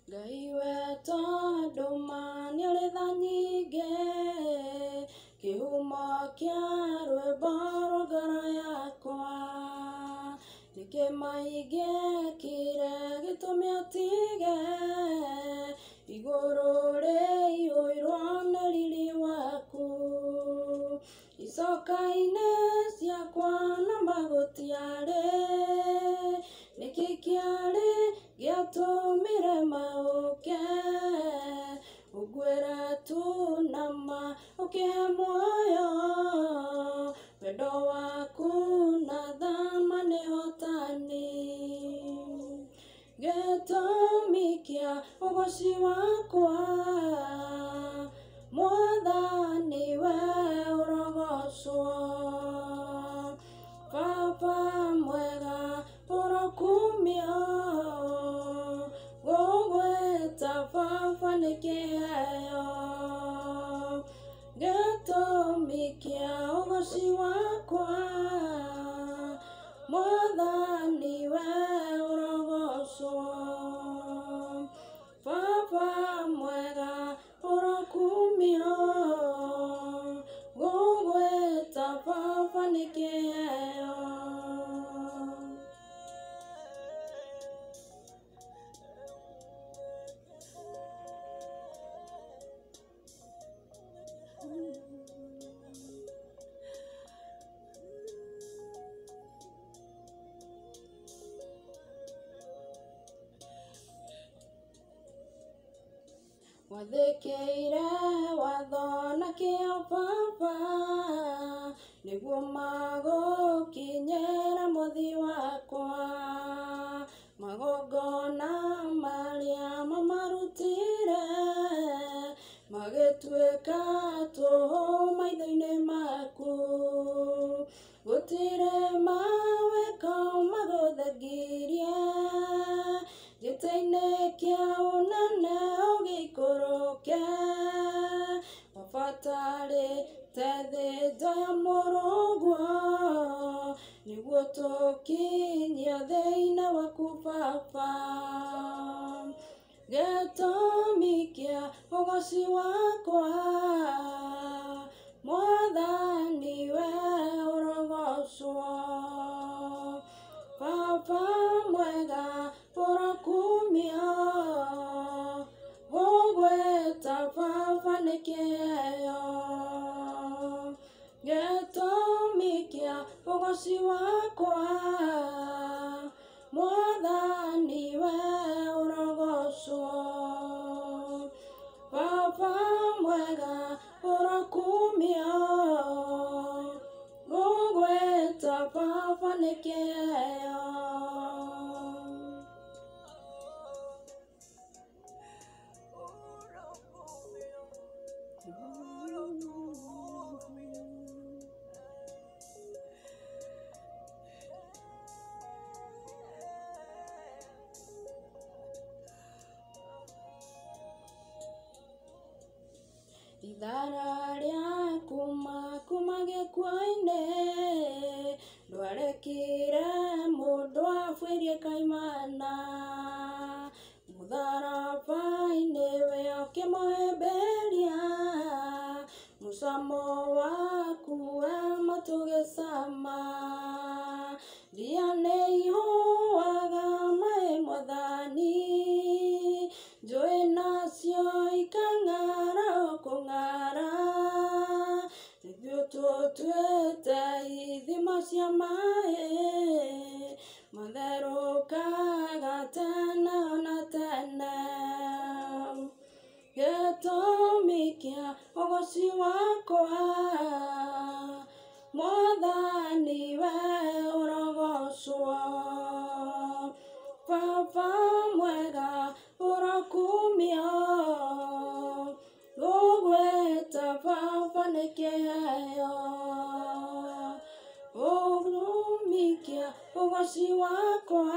Ngai wetũ andũ manĩũrĩtha nyingĩ, kĩhumo kĩa rwĩmbo rwa ngoro yakwa. Nĩkĩmaingĩkire gĩtũmi ũtige, igũrũ rĩihũirwo nĩ riri waku. Icoka-inĩ ciakwa namba gũtiarĩ, nĩkĩ kĩarĩ gĩatũmire maũke. Ũngwĩra tu nama ũkĩhe muoyo, wendo waku na thama nĩhotani. Gĩtũmi kĩa ũgoci wakwa, Mwathani we ũrogocwo. Baba mwega ũrokumio, gũgwĩta baba nĩ kĩheo. Gĩtũmi kĩa ũgoci wakwa, Mwathani we ũrogocwo. Baba mwega ũrokumio, gũgwĩta baba nĩ kĩheo. Wathĩkĩire watho na kĩo Baba, nĩguo magũkinyĩra mũthi wakwa. Magongona marĩa mamarutire, magĩtuĩka tũhũ maitho-inĩ maku. Gũtirĩ mawĩko magũthengirie, gĩtĩ-inĩ kĩa ũnene ũgĩikũrũke. Wabatarĩte thĩnjo ya mũrũguo, nĩguo tũkinyio thĩinĩ waku Baba. Gĩtũmi kĩa ũgoci wakwa, Mwathani we ũrogocwo. Baba mwega ũrokumio, gũgwĩta baba nĩ kĩheo. Gĩtũmi kĩa ũgoci wakwa, Mwathani we ũrogocwo. Baba mwega ũrokumio, gũgwĩta baba nĩ kĩheo. Ithara rĩa kuma gĩkuũ-inĩ, ndwarekire mũndũ abuĩrie kaimana. Mũtharaba-inĩ we ũkĩmũhĩmbĩria, mũcamo waku we matũgĩcama. Ria nĩihũaga maĩ Mwathani, njũĩ nacio ikang'ara o kũng'ara. Ithuĩ tũtuĩte ithima cia maĩ, matherũkaga tene ona tene. Gĩtũmi kĩa ũgoci wakwa, Mwathani we ũrogocwo. Baba mwega ũrokumio, gũgwĩta baba nĩ kĩheo. Gĩtũmi kĩa ũgoci wakwa,